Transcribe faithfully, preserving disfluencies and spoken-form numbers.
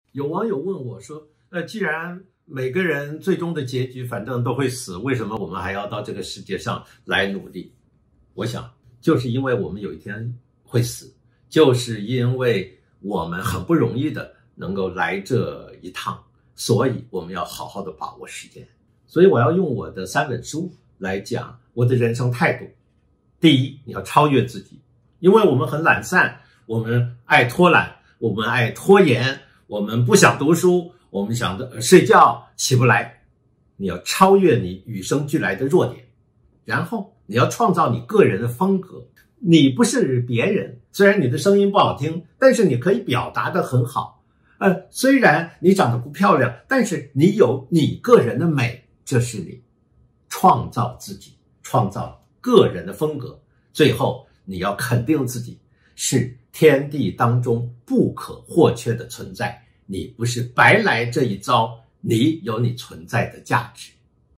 有网友问我说：“呃，既然每个人最终的结局反正都会死，为什么我们还要到这个世界上来努力？”我想，就是因为我们有一天会死，就是因为我们很不容易的能够来这一趟，所以我们要好好的把握时间。所以我要用我的三本书来讲我的人生态度。第一，你要超越自己，因为我们很懒散，我们爱拖懒，我们爱拖延，我们不想读书，我们想着睡觉起不来。你要超越你与生俱来的弱点，然后你要创造你个人的风格。你不是别人，虽然你的声音不好听，但是你可以表达得很好。呃，虽然你长得不漂亮，但是你有你个人的美，这是你创造自己，创造个人的风格。最后，你要肯定自己是天地当中不可或缺的存在，你不是白来这一遭，你有你存在的价值。